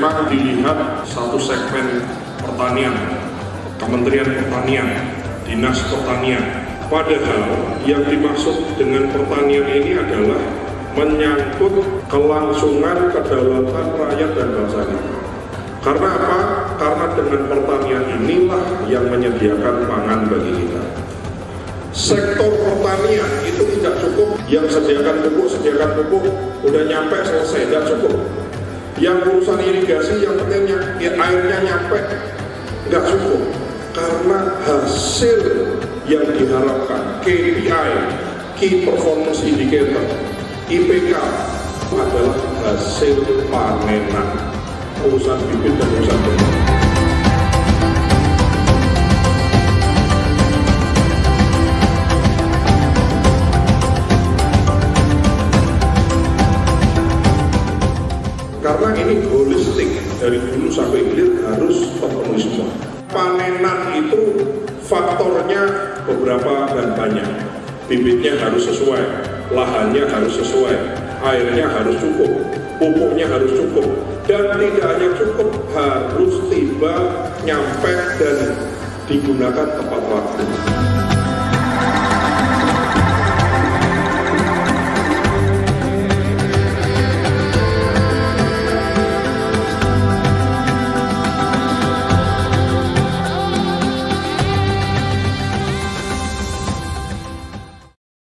memang dilihat satu segmen pertanian, Kementerian Pertanian, Dinas Pertanian. Padahal yang dimaksud dengan pertanian ini adalah menyangkut kelangsungan kedaulatan rakyat dan bangsa kita. Karena apa? Karena dengan pertanian inilah yang menyediakan pangan bagi kita. Sektor pertanian itu tidak cukup, yang sediakan pupuk, udah nyampe selesai, tidak cukup. Yang urusan irigasi yang pentingnya airnya nyampe, nggak cukup. Karena hasil yang diharapkan, KPI, Key Performance Indicator, IPK, adalah hasil panenan, urusan bibit dan urusan benih. Karena ini holistik, dari hulu sampai hilir harus terpenuhi semua. Panenan itu faktornya beberapa dan banyak. Bibitnya harus sesuai, lahannya harus sesuai, airnya harus cukup, pupuknya harus cukup, dan tidak hanya cukup, harus tiba, nyampe, dan digunakan tepat waktu.